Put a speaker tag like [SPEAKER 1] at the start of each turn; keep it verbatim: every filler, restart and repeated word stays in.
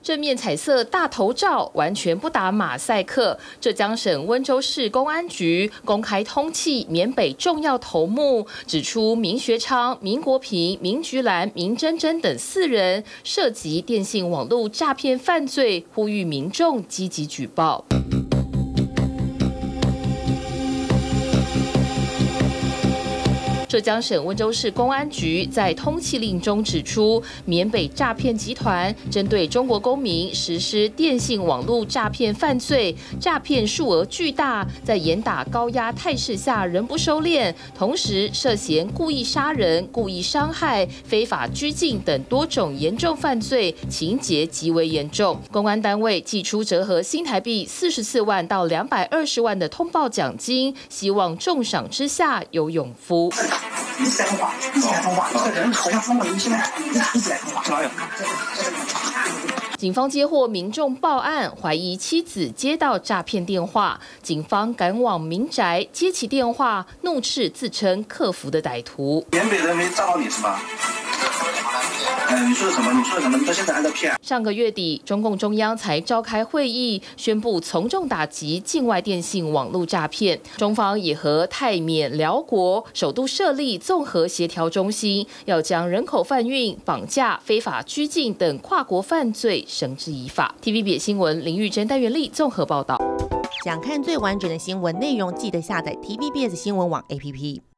[SPEAKER 1] 正面彩色大头照完全不打马赛克。浙江省温州市公安局公开通缉缅北重要头目，指出明学昌、明国平、明菊兰、明珍珍等四人涉及电信网络诈骗犯罪，呼吁民众积极举报。浙江省温州市公安局在通缉令中指出，缅北诈骗集团针对中国公民实施电信网络诈骗犯罪，诈骗数额巨大，在严打高压态势下仍不收敛，同时涉嫌故意杀人、故意伤害、非法拘禁等多种严重犯罪，情节极为严重。公安单位寄出折合新台币四十四万到两百二十万的通报奖金，希望重赏之下有勇夫。
[SPEAKER 2] 一直在通话，一直在通话，这个人好像通过一起来，一直在通话。
[SPEAKER 1] 警方接获民众报案，怀疑妻子接到诈骗电话，警方赶往民宅接起电话，怒斥自称客服的歹徒。
[SPEAKER 3] 缅北人没诈到你是吗？嗯，你说的什么？你说的什么？你到现在还在骗。
[SPEAKER 1] 上个月底，中共中央才召开会议，宣布从重打击境外电信网络诈骗。中方也和泰缅辽国首度设立综合协调中心，要将人口贩运、绑架、非法拘禁等跨国犯罪绳之以法。T V B S 新闻林玉珍、戴元丽综合报道。
[SPEAKER 4] 想看最完整的新闻内容，记得下载 T V B S 新闻网 A P P。